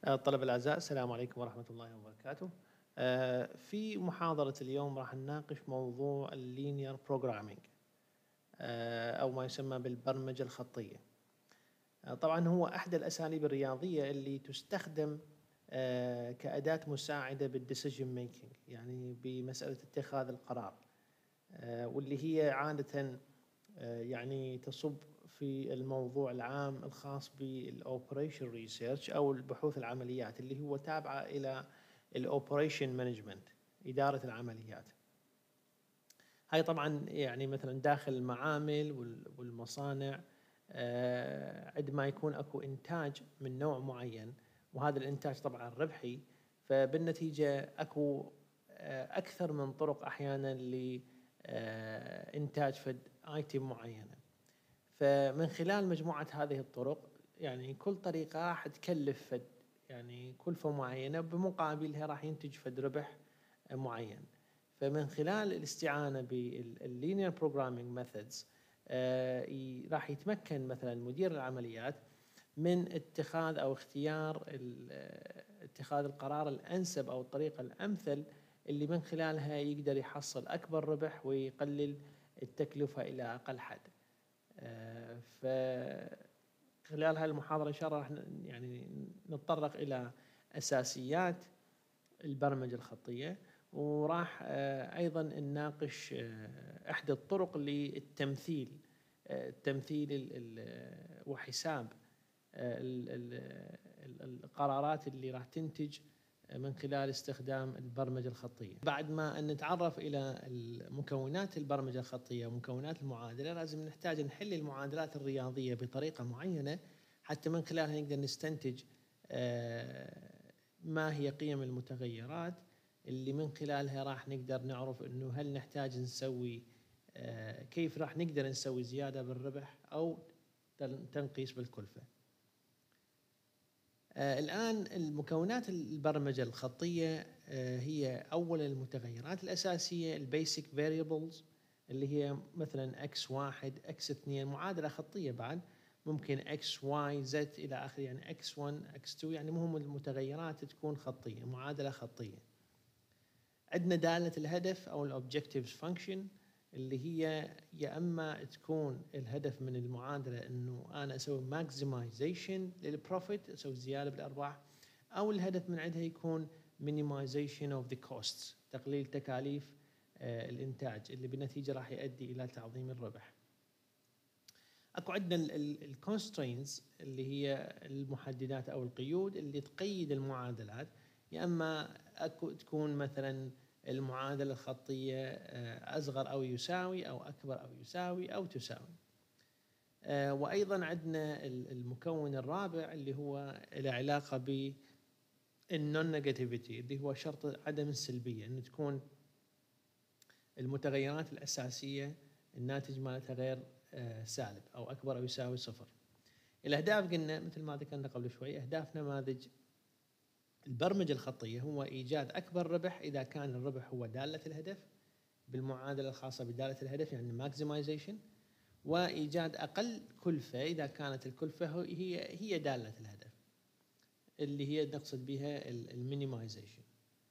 الطلبة الأعزاء، السلام عليكم ورحمة الله وبركاته. في محاضرة اليوم راح نناقش موضوع اللينير بروجرامينج أو ما يسمى بالبرمجة الخطية. طبعا هو أحد الأساليب الرياضية اللي تستخدم كأداة مساعدة بالديسيجن ميكينج، يعني بمسألة اتخاذ القرار، واللي هي عادة يعني تصب في الموضوع العام الخاص بالأوبريشن ريسيرش أو البحوث العمليات، اللي هو تابعة إلى الأوبريشن مانجمنت، إدارة العمليات. هاي طبعا يعني مثلا داخل المعامل والمصانع، عندما يكون اكو انتاج من نوع معين، وهذا الانتاج طبعا ربحي، فبالنتيجة اكو اكثر من طرق احيانا لانتاج فد ايتم معينة. فمن خلال مجموعة هذه الطرق، يعني كل طريقة راح تكلف فد يعني كلفة معينة، بمقابلها راح ينتج فد ربح معين. فمن خلال الاستعانة باللينير بروجرامينج ميثودز راح يتمكن مثلا مدير العمليات من اتخاذ أو اختيار اتخاذ القرار الأنسب أو الطريقة الأمثل اللي من خلالها يقدر يحصل أكبر ربح ويقلل التكلفة إلى أقل حد. فخلال هذه المحاضرة إن شاء الله راح يعني نتطرق إلى أساسيات البرمجة الخطية، وراح أيضا نناقش إحدى الطرق للتمثيل، وحساب القرارات اللي راح تنتج من خلال استخدام البرمجة الخطية. بعد ما نتعرف إلى مكونات البرمجة الخطية ومكونات المعادلة، لازم نحتاج نحل المعادلات الرياضية بطريقة معينة حتى من خلالها نقدر نستنتج ما هي قيم المتغيرات اللي من خلالها راح نقدر نعرف انه هل نحتاج نسوي كيف راح نقدر نسوي زيادة بالربح او تنقيص بالكلفة. الآن المكونات البرمجة الخطية هي أولا المتغيرات الأساسية البيسك فاريبلز، اللي هي مثلا x1 x2، معادلة خطية بعد ممكن x y z إلى آخره، يعني x1 x2، يعني مهم المتغيرات تكون خطية، معادلة خطية. عندنا دالة الهدف أو الأوبجكتيفز فانكشن، اللي هي يا اما تكون الهدف من المعادله انه انا اسوي ماكسمايزيشن للبروفيت، اسوي زياده بالارباح، او الهدف من عندها يكون مينيمايزيشن اوف ذا كوستس، تقليل تكاليف الانتاج، اللي بالنتيجه راح يؤدي الى تعظيم الربح. اكو عندنا الكونسترينز اللي هي المحددات او القيود اللي تقيد المعادلات، يا اما اكو تكون مثلا المعادلة الخطية أصغر أو يساوي، أو أكبر أو يساوي، أو تساوي. وأيضا عندنا المكون الرابع اللي هو العلاقة بالنون نيجاتيفيتي، اللي هو شرط عدم السلبية، أن تكون المتغيرات الأساسية الناتج مالتها غير سالب أو أكبر أو يساوي صفر. الأهداف قلنا مثل ما ذكرنا قبل شوي، أهداف نماذج البرمجة الخطية هو إيجاد أكبر ربح إذا كان الربح هو دالة الهدف بالمعادلة الخاصة بدالة الهدف، يعني maximization، وإيجاد أقل كلفة إذا كانت الكلفة هي دالة الهدف، اللي هي نقصد بها المينيمايزيشن.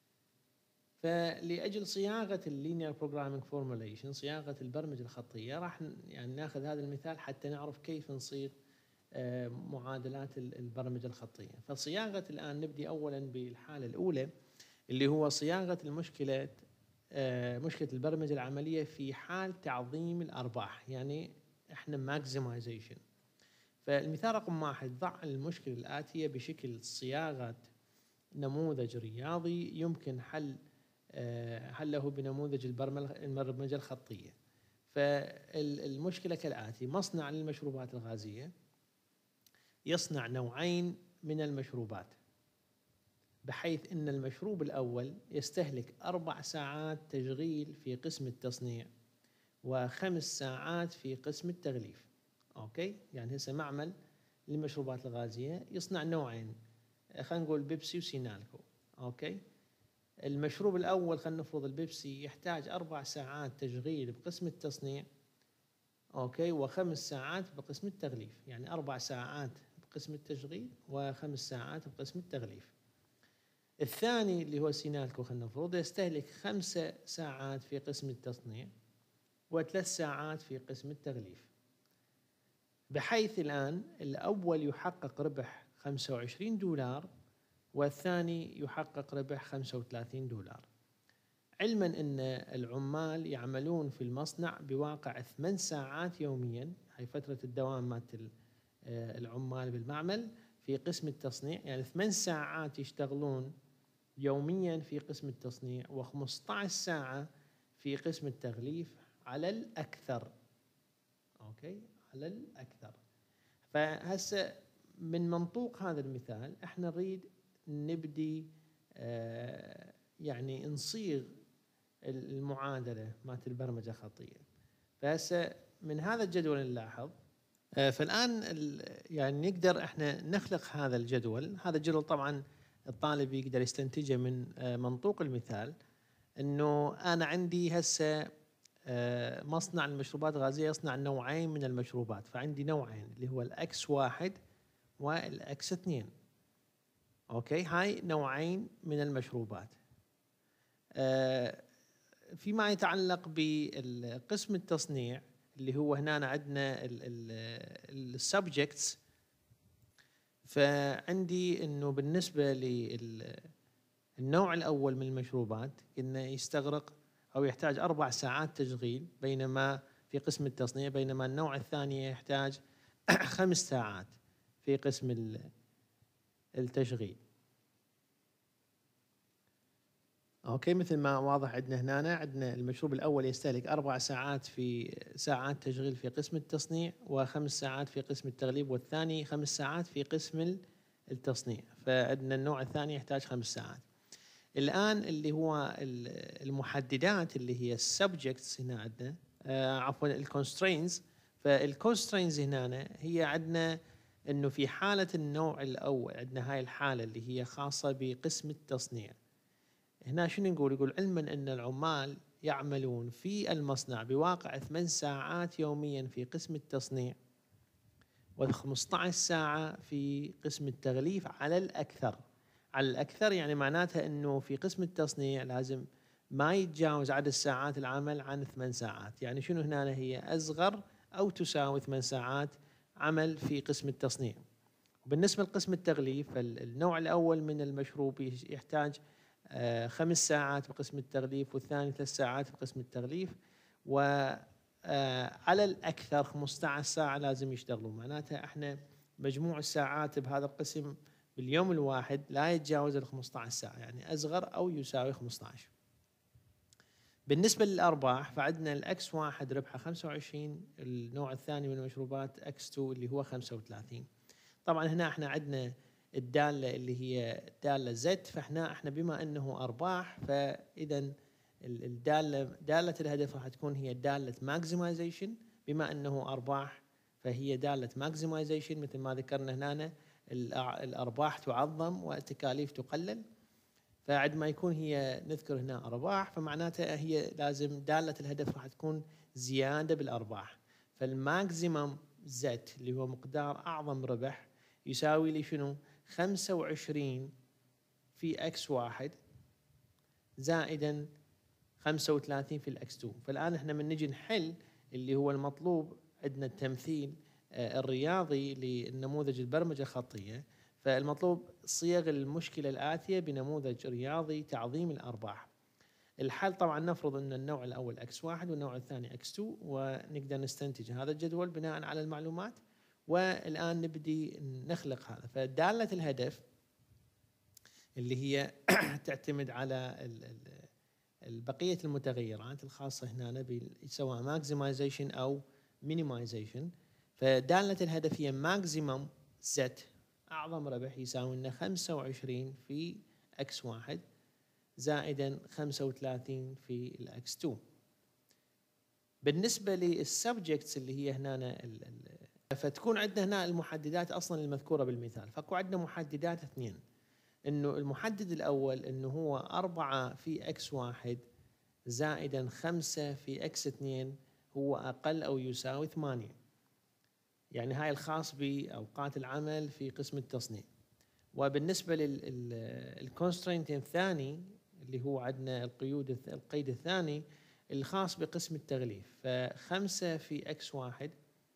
فلأجل صياغة اللينير بروجرامينج فورموليشن، صياغة البرمجة الخطية، راح يعني ناخذ هذا المثال حتى نعرف كيف نصيغ معادلات البرمجة الخطية. فصياغة الآن نبدي أولا بالحالة الأولى، اللي هو صياغة مشكلة البرمجة العملية في حال تعظيم الأرباح، يعني إحنا maximization. فالمثال رقم 1، ضع المشكلة الآتية بشكل صياغة نموذج رياضي يمكن حله بنموذج البرمجة الخطية. فالمشكلة كالآتي: مصنع للمشروبات الغازية يصنع نوعين من المشروبات، بحيث أن المشروب الأول يستهلك 4 ساعات تشغيل في قسم التصنيع و5 ساعات في قسم التغليف. أوكي، يعني هسه معمل للمشروبات الغازية يصنع نوعين، خلينا نقول بيبسي وسينالكو. أوكي، المشروب الأول خلينا نفرض البيبسي يحتاج 4 ساعات تشغيل بقسم التصنيع، أوكي، و5 ساعات بقسم التغليف، يعني 4 ساعات بقسم التشغيل و5 ساعات بقسم التغليف. الثاني اللي هو سينالكو خلينا نفرض يستهلك 5 ساعات في قسم التصنيع و3 ساعات في قسم التغليف، بحيث الآن الأول يحقق ربح $25 والثاني يحقق ربح $35، علما أن العمال يعملون في المصنع بواقع 8 ساعات يوميا، هي فترة الدوام مالت العمال بالمعمل في قسم التصنيع، يعني 8 ساعات يشتغلون يوميا في قسم التصنيع و15 ساعة في قسم التغليف على الأكثر. أوكي، على الأكثر. فهسه من منطوق هذا المثال احنا نريد نبدي يعني نصيغ المعادلة مالت البرمجة الخطية. فهسه من هذا الجدول نلاحظ فالآن يعني نقدر احنا نخلق هذا الجدول. هذا الجدول طبعا الطالب يقدر يستنتجه من منطوق المثال، انه انا عندي هسه مصنع المشروبات الغازية يصنع نوعين من المشروبات، فعندي نوعين اللي هو الأكس 1 والأكس 2. أوكي، هاي نوعين من المشروبات. فيما يتعلق بقسم التصنيع اللي هو هنا عندنا السبجكتس، فعندي انه بالنسبة للنوع الأول من المشروبات إنه يستغرق أو يحتاج 4 ساعات تشغيل، بينما في قسم التصنيع، بينما النوع الثاني يحتاج 5 ساعات في قسم التشغيل. اوكي، مثل ما واضح عندنا هنا، عندنا المشروب الأول يستهلك 4 ساعات في ساعات تشغيل في قسم التصنيع و5 ساعات في قسم التغليف، والثاني 5 ساعات في قسم التصنيع، فعندنا النوع الثاني يحتاج 5 ساعات. الآن اللي هو المحددات اللي هي السبجكتس هنا عندنا عفوا الكونسترينز. فالكونسترينز هنا هي عندنا انه في حالة النوع الأول عندنا هاي الحالة اللي هي خاصة بقسم التصنيع. هنا شنو نقول؟ يقول علما ان العمال يعملون في المصنع بواقع 8 ساعات يوميا في قسم التصنيع و15 ساعة في قسم التغليف على الأكثر. على الأكثر يعني معناتها أنه في قسم التصنيع لازم ما يتجاوز عدد ساعات العمل عن 8 ساعات. يعني شنو هنا؟ هي أصغر أو تساوي 8 ساعات عمل في قسم التصنيع. وبالنسبة لقسم التغليف، النوع الأول من المشروب يحتاج 5 ساعات بقسم التغليف، والثاني 3 ساعات بقسم التغليف، على الأكثر 15 ساعة لازم يشتغلوا. معناتها احنا مجموع الساعات بهذا القسم باليوم الواحد لا يتجاوز 15 ساعة، يعني أصغر أو يساوي 15. بالنسبة للأرباح فعندنا الأكس 1 ربحه 25، النوع الثاني من المشروبات أكس 2 اللي هو 35. طبعا هنا احنا عندنا الدالة اللي هي دالة زد، فاحنا بما أنه أرباح فإذا دالة الهدف راح تكون هي دالة ماكسمايزيشن. بما أنه أرباح فهي دالة ماكسمايزيشن، مثل ما ذكرنا هنا الأرباح تعظم والتكاليف تقلل. فعندما يكون هي نذكر هنا أرباح فمعناتها هي لازم دالة الهدف راح تكون زيادة بالأرباح. فالماكسيمم زد اللي هو مقدار أعظم ربح يساوي لي شنو؟ 25 في أكس 1 زائدا 35 في الأكس 2. فالآن احنا من نجي نحل اللي هو المطلوب عندنا التمثيل الرياضي للنموذج البرمجة الخطية، فالمطلوب صيغ المشكلة الآتية بنموذج رياضي تعظيم الأرباح. الحل طبعا نفرض أن النوع الأول X1 والنوع الثاني X2، ونقدر نستنتج هذا الجدول بناء على المعلومات. والآن نبدي نخلق هذا. فدالة الهدف اللي هي تعتمد على بقية المتغيرات الخاصة هنا سواء maximization أو minimization. فدالة الهدف هي maximum z أعظم ربح يساوي لنا 25 في x1 زائدا 35 في x2. بالنسبة للسبجكتس اللي هي هنا فتكون عندنا هنا المحددات أصلا المذكورة بالمثال. فاكو عندنا محددات 2. إنه المحدد الأول إنه هو 4 في x1 زائدا 5 في x2 هو أقل أو يساوي 8. يعني هاي الخاص بأوقات العمل في قسم التصنيع. وبالنسبة للكونسترينت الثاني اللي هو عندنا القيد الثاني الخاص بقسم التغليف، ف5 في x1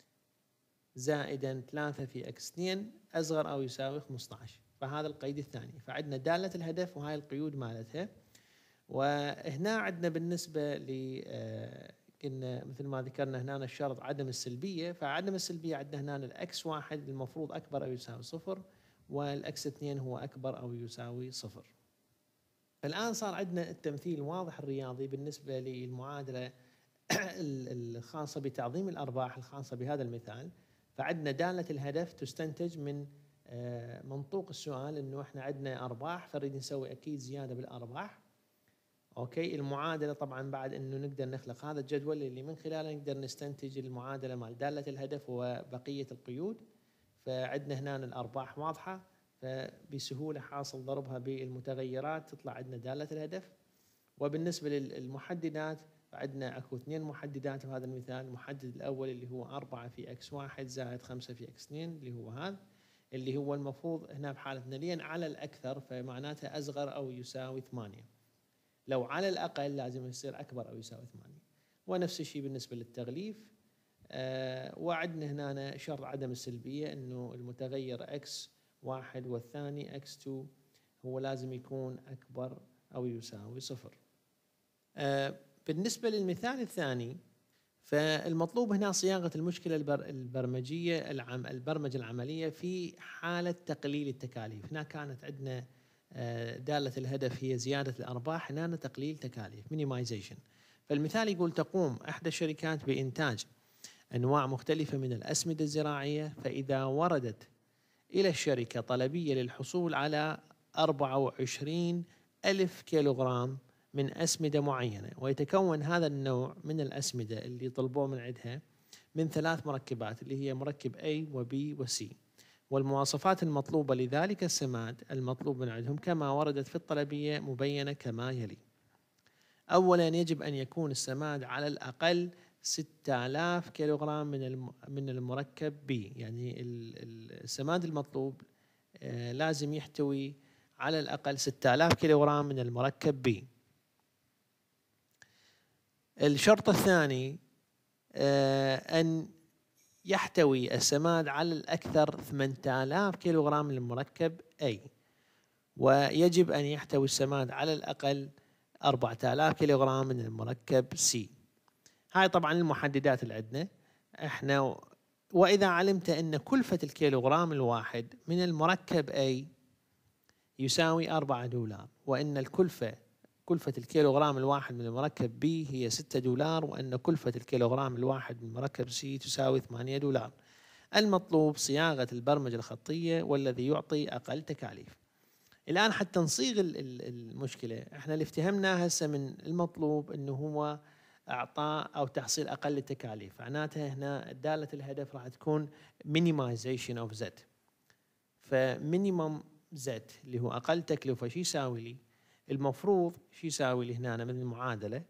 زائدا 3 في x2 أصغر أو يساوي 15. فهذا القيد الثاني. فعندنا دالة الهدف وهاي القيود مالتها. وهنا عندنا بالنسبة قلنا مثل ما ذكرنا هنا الشرط عدم السلبية. فعدم السلبية عندنا هنا الx1 المفروض أكبر أو يساوي 0 والx2 هو أكبر أو يساوي 0. الآن صار عندنا التمثيل واضح الرياضي بالنسبة للمعادلة الخاصة بتعظيم الأرباح الخاصة بهذا المثال. فعندنا دالة الهدف تستنتج من منطوق السؤال إنه إحنا عندنا أرباح فنريد نسوي أكيد زيادة بالأرباح. أوكي، المعادلة طبعا بعد إنه نقدر نخلق هذا الجدول اللي من خلاله نقدر نستنتج المعادلة مال دالة الهدف وبقية القيود. فعندنا هنا الأرباح واضحة، فبسهولة حاصل ضربها بالمتغيرات تطلع عندنا دالة الهدف. وبالنسبة للمحددات عندنا اكو 2 محددات في هذا المثال. المحدد الأول اللي هو 4 في x1 زائد 5 في x2 اللي هو هذا اللي هو المفروض هنا بحالتنا لين على الأكثر فمعناته أصغر أو يساوي 8. لو على الأقل لازم يصير أكبر أو يساوي 8. ونفس الشيء بالنسبة للتغليف. وعندنا هنا شرط عدم السلبية إنه المتغير x1 والثاني x2 هو لازم يكون أكبر أو يساوي 0. بالنسبة للمثال الثاني فالمطلوب هنا صياغة المشكلة البرمجية البرمجة العملية في حالة تقليل التكاليف. هنا كانت عندنا دالة الهدف هي زيادة الأرباح، هنا تقليل تكاليف minimization. فالمثال يقول تقوم إحدى الشركات بإنتاج أنواع مختلفة من الأسمدة الزراعية، فإذا وردت إلى الشركة طلبية للحصول على 24 ألف كيلوغرام من أسمدة معينة، ويتكون هذا النوع من الأسمدة اللي طلبوه من عندها من 3 مركبات اللي هي مركب A و B و C، والمواصفات المطلوبة لذلك السماد المطلوب من عندهم كما وردت في الطلبية مبينة كما يلي. أولا يجب أن يكون السماد على الأقل 6000 كيلوغرام من المركب B. يعني السماد المطلوب لازم يحتوي على الأقل 6000 كيلوغرام من المركب B. الشرط الثاني أن يحتوي السماد على الأكثر 8000 كيلوغرام من المركب A، ويجب أن يحتوي السماد على الأقل 4000 كيلوغرام من المركب C. هاي طبعا المحددات اللي عندنا احنا. وإذا علمت أن كلفة الكيلوغرام الواحد من المركب A يساوي $4، وأن كلفة الكيلوغرام الواحد من المركب B هي $6، وأن كلفة الكيلوغرام الواحد من المركب C تساوي $8، المطلوب صياغة البرمجة الخطية والذي يعطي أقل تكاليف. الآن حتى نصيغ المشكلة احنا اللي افتهمناه هسه من المطلوب انه هو اعطاء او تحصيل اقل التكاليف، معناتها هنا دالة الهدف راح تكون minimization of z. فمينيمم z اللي هو اقل تكلفة شو يساوي لي؟ المفروض شو يساوي لي هنا من المعادلة؟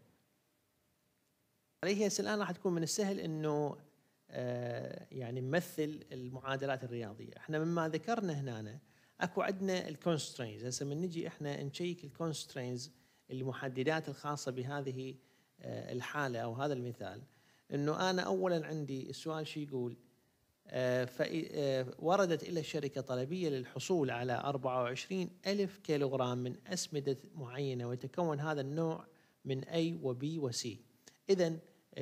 هي الآن راح تكون من السهل انه يعني نمثل المعادلات الرياضية. احنا مما ذكرنا هنا اكو عندنا الكونسترينز. هسه من نجي احنا نشيك الكونسترينز المحددات الخاصه بهذه الحاله او هذا المثال، انه انا اولا عندي السؤال شو يقول؟ وردت الى الشركه طلبيه للحصول على 24 ألف كيلوغرام من اسمده معينه، ويتكون هذا النوع من A و B و C. اذا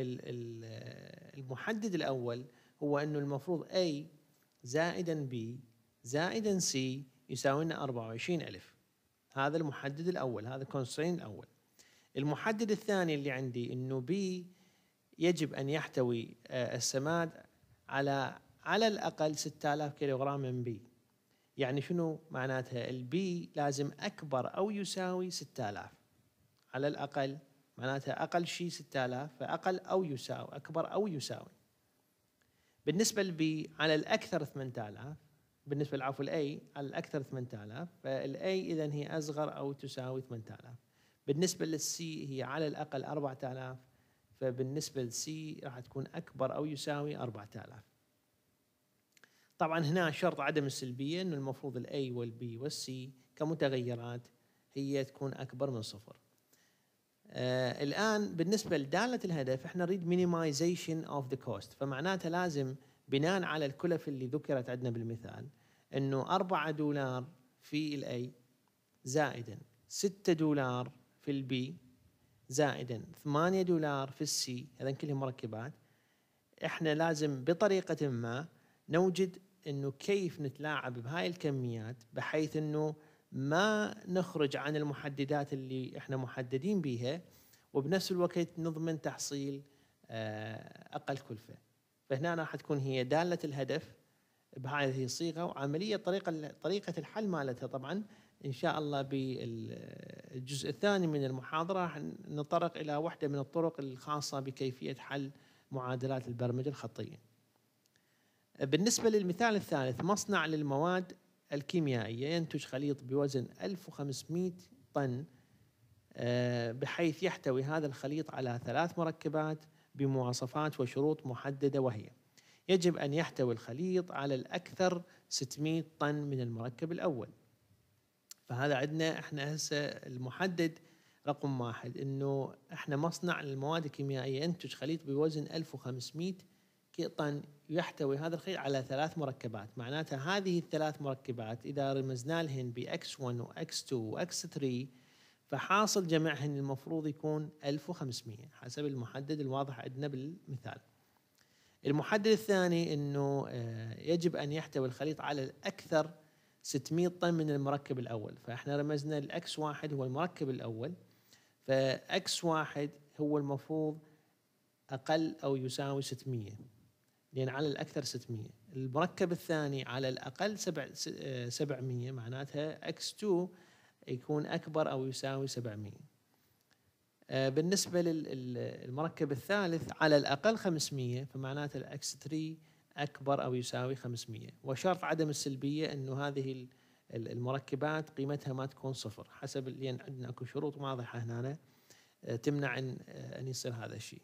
المحدد الاول هو انه المفروض A زائدا B زائدا C يساوي لنا 24,000. هذا المحدد الأول، هذا الكونسترين الأول. المحدد الثاني اللي عندي إنه B يجب أن يحتوي السماد على الأقل 6000 كيلوغرام من B. يعني شنو معناتها؟ البي لازم أكبر أو يساوي 6000 على الأقل، معناتها أقل شيء 6000، فأقل أو يساوي، أكبر أو يساوي. بالنسبة للبي على الأكثر 8000، بالنسبة للعفو الأي على الأكثر 8000، فالأي إذن هي أصغر أو تساوي 8000. بالنسبة للسي هي على الأقل 4000، فبالنسبة للسي راح تكون أكبر أو يساوي 4000. طبعا هنا شرط عدم السلبية أنه المفروض ال A وال B وال C كمتغيرات هي تكون أكبر من صفر. الآن بالنسبة لدالة الهدف احنا نريد minimization of the cost، فمعناته لازم بناء على الكلف اللي ذكرت عندنا بالمثال أنه $4 في ال A زائدا $6 في ال B زائدا $8 في السي، هذين كلهم مركبات. احنا لازم بطريقة ما نوجد انه كيف نتلاعب بهاي الكميات بحيث انه ما نخرج عن المحددات اللي احنا محددين بيها، وبنفس الوقت نضمن تحصيل اقل كلفة. فهنا راح تكون هي دالة الهدف بهذه الصيغة، وعملية طريقة الحل مالتها طبعا إن شاء الله بالجزء الثاني من المحاضرة راح نتطرق إلى واحدة من الطرق الخاصة بكيفية حل معادلات البرمجة الخطية. بالنسبة للمثال الثالث، مصنع للمواد الكيميائية ينتج خليط بوزن 1500 طن، بحيث يحتوي هذا الخليط على 3 مركبات بمواصفات وشروط محددة، وهي: يجب أن يحتوي الخليط على الأكثر 600 طن من المركب الأول. فهذا عندنا احنا هسه المحدد رقم 1 انه احنا مصنع للمواد الكيميائية ينتج خليط بوزن 1500 طن، يحتوي هذا الخليط على 3 مركبات. معناتها هذه ال3 مركبات إذا رمزنا لهن ب X1 و X2 و X3 فحاصل جمعهن المفروض يكون 1500 حسب المحدد الواضح عندنا بالمثال. المحدد الثاني انه يجب ان يحتوي الخليط على الاكثر 600 طن من المركب الاول، فاحنا رمزنا الاكس واحد هو المركب الاول، فاكس واحد هو المفروض اقل او يساوي 600 لان على الاكثر 600. المركب الثاني على الاقل 700 معناتها اكس 2 يكون اكبر او يساوي 700. بالنسبة للمركب الثالث على الأقل 500 فمعناته الأكس 3 أكبر أو يساوي 500. وشرط عدم السلبية أنه هذه المركبات قيمتها ما تكون صفر حسب، لأن عندنا أكو شروط واضحة هنا تمنع أن يصير هذا الشيء.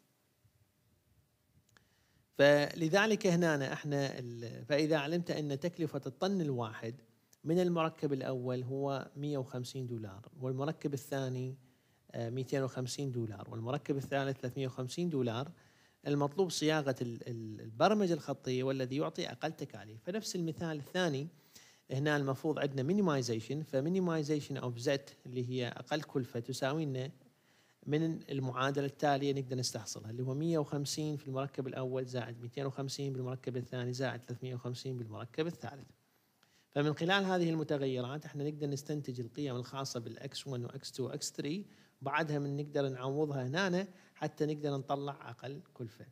فلذلك هنا احنا فإذا علمت أن تكلفة الطن الواحد من المركب الأول هو $150 والمركب الثاني $250 والمركب الثالث $350، المطلوب صياغة البرمجة الخطية والذي يعطي أقل تكاليف. فنفس المثال الثاني هنا المفروض عندنا minimization، فminimization of Z اللي هي أقل كلفة تساوي لنا من المعادلة التالية نقدر نستحصلها، اللي هو 150 في المركب الأول زائد 250 بالمركب الثاني زائد 350 بالمركب الثالث. فمن خلال هذه المتغيرات احنا نقدر نستنتج القيم الخاصة بالX1 وX2 وX3، وبعدها من نقدر نعوضها هنا حتى نقدر نطلع أقل كلفة.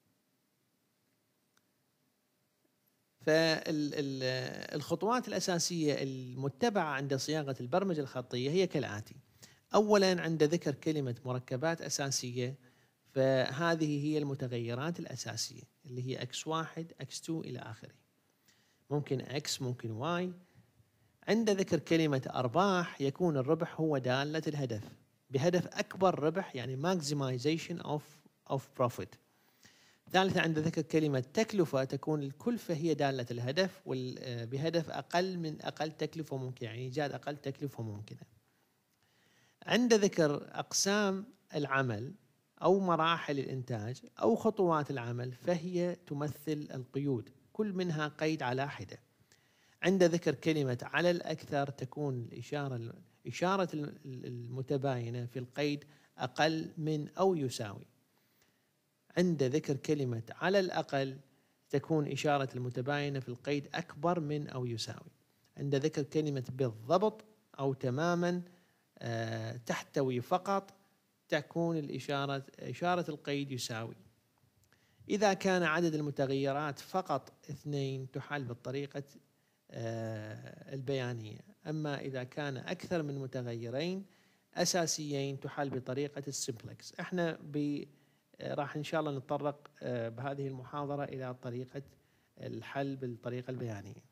فالخطوات الأساسية المتبعة عند صياغة البرمجة الخطية هي كالآتي: أولاً عند ذكر كلمة مركبات أساسية، فهذه هي المتغيرات الأساسية اللي هي X1 X2 إلى آخره، ممكن X ممكن Y. عند ذكر كلمة أرباح يكون الربح هو دالة الهدف بهدف أكبر ربح، يعني maximization of profit. ثالثا عند ذكر كلمة تكلفة تكون الكلفة هي دالة الهدف بهدف أقل من أقل تكلفة ممكنة، يعني إيجاد أقل تكلفة ممكنة. عند ذكر أقسام العمل أو مراحل الإنتاج أو خطوات العمل فهي تمثل القيود، كل منها قيد على حدة. عند ذكر كلمة على الأكثر تكون إشارة المتباينة في القيد أقل من أو يساوي. عند ذكر كلمة على الأقل تكون إشارة المتباينة في القيد أكبر من أو يساوي. عند ذكر كلمة بالضبط أو تماما تحتوي فقط تكون إشارة القيد يساوي. إذا كان عدد المتغيرات فقط 2 تحل بالطريقة البيانية، أما إذا كان أكثر من متغيرين أساسيين تحل بطريقة السمبلكس. احنا راح إن شاء الله نتطرق بهذه المحاضرة إلى طريقة الحل بالطريقة البيانية.